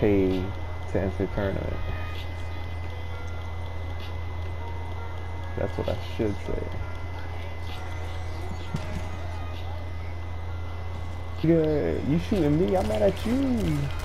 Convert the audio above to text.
pay to enter tournament. That's what I should say. Yeah, you shooting me? I'm mad at you.